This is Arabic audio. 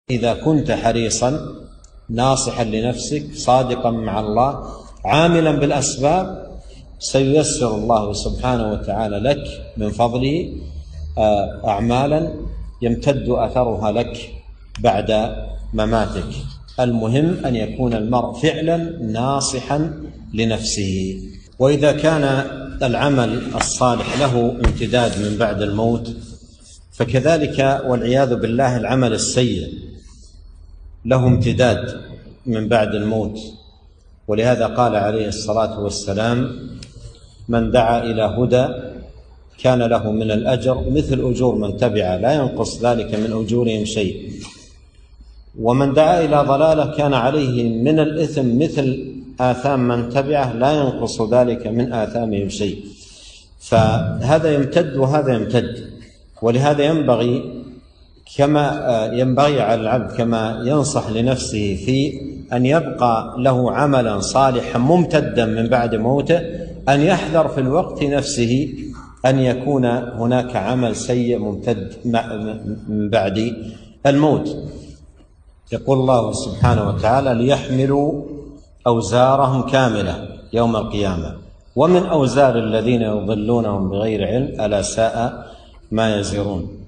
إذا كنت حريصا ناصحا لنفسك صادقا مع الله عاملا بالأسباب سييسر الله سبحانه وتعالى لك من فضله أعمالا يمتد أثرها لك بعد مماتك. المهم أن يكون المرء فعلا ناصحا لنفسه. وإذا كان العمل الصالح له امتداد من بعد الموت فكذلك والعياذ بالله العمل السيء له امتداد من بعد الموت. ولهذا قال عليه الصلاة والسلام: من دعا إلى هدى كان له من الأجر مثل أجور من تبعه لا ينقص ذلك من أجورهم شيء، ومن دعا إلى ضلالة كان عليه من الإثم مثل آثام من تبعه لا ينقص ذلك من آثامهم شيء. فهذا يمتد وهذا يمتد. ولهذا ينبغي على العبد كما ينصح لنفسه في أن يبقى له عملا صالحا ممتدا من بعد موته أن يحذر في الوقت نفسه أن يكون هناك عمل سيء ممتد من بعد الموت. يقول الله سبحانه وتعالى: ليحملوا أوزارهم كاملة يوم القيامة ومن أوزار الذين يضلونهم بغير علم ألا ساء ما يزرون.